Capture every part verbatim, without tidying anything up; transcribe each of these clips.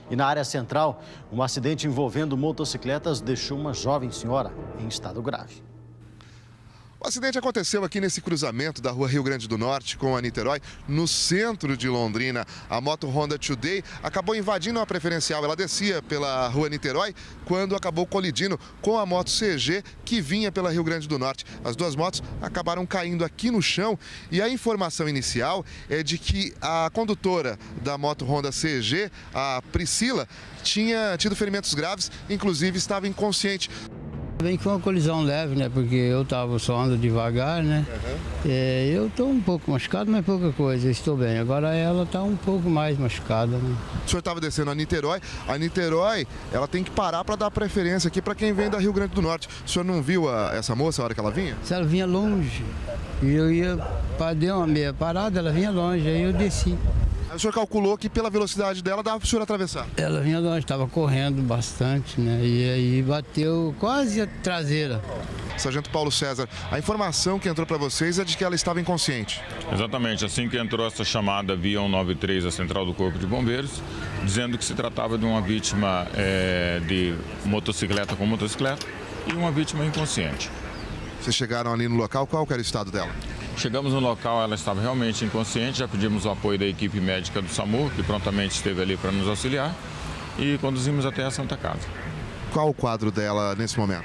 E na área central, um acidente envolvendo motocicletas deixou uma jovem senhora em estado grave. O acidente aconteceu aqui nesse cruzamento da rua Rio Grande do Norte com a Niterói, no centro de Londrina. A moto Honda Today acabou invadindo a preferencial. Ela descia pela rua Niterói quando acabou colidindo com a moto C G que vinha pela Rio Grande do Norte. As duas motos acabaram caindo aqui no chão e a informação inicial é de que a condutora da moto Honda C G, a Priscila, tinha tido ferimentos graves, inclusive estava inconsciente. Bem que foi uma colisão leve, né? Porque eu tava só ando devagar, né? Uhum. É, eu tô um pouco machucado, mas pouca coisa, estou bem. Agora ela tá um pouco mais machucada, né? O senhor estava descendo a Niterói. A Niterói, ela tem que parar para dar preferência aqui para quem vem da Rio Grande do Norte. O senhor não viu a, essa moça a hora que ela vinha? Se ela vinha longe, e eu ia, deu uma meia parada, ela vinha longe, aí eu desci. Aí o senhor calculou que pela velocidade dela dava para o senhor atravessar? Ela vinha longe, estava correndo bastante, né? E aí bateu quase a traseira. Sargento Paulo César, a informação que entrou para vocês é de que ela estava inconsciente. Exatamente, assim que entrou essa chamada via cento e noventa e três, a Central do Corpo de Bombeiros, dizendo que se tratava de uma vítima é, de motocicleta com motocicleta e uma vítima inconsciente. Vocês chegaram ali no local, qual que era o estado dela? Chegamos no local, ela estava realmente inconsciente, já pedimos o apoio da equipe médica do SAMU, que prontamente esteve ali para nos auxiliar, e conduzimos até a Santa Casa. Qual o quadro dela nesse momento?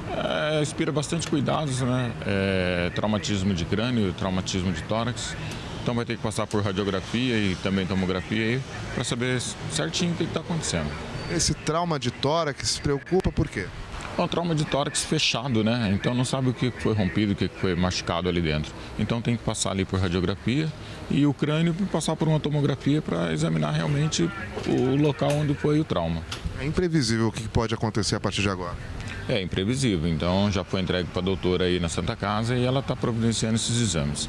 É, inspira bastante cuidados, né? É, traumatismo de crânio, traumatismo de tórax. Então vai ter que passar por radiografia e também tomografia para saber certinho o que está acontecendo. Esse trauma de tórax preocupa por quê? É um trauma de tórax fechado, né? Então não sabe o que foi rompido, o que foi machucado ali dentro. Então tem que passar ali por radiografia e o crânio passar por uma tomografia para examinar realmente o local onde foi o trauma. É imprevisível o que pode acontecer a partir de agora. É imprevisível, então já foi entregue para a doutora aí na Santa Casa e ela está providenciando esses exames.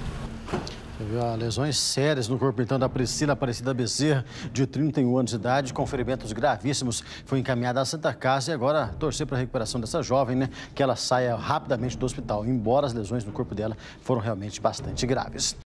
Teve lesões sérias no corpo, então, da Priscila Aparecida Bezerra, de trinta e um anos de idade, com ferimentos gravíssimos. Foi encaminhada à Santa Casa e agora torcer para a recuperação dessa jovem, né? Que ela saia rapidamente do hospital, embora as lesões no corpo dela foram realmente bastante graves.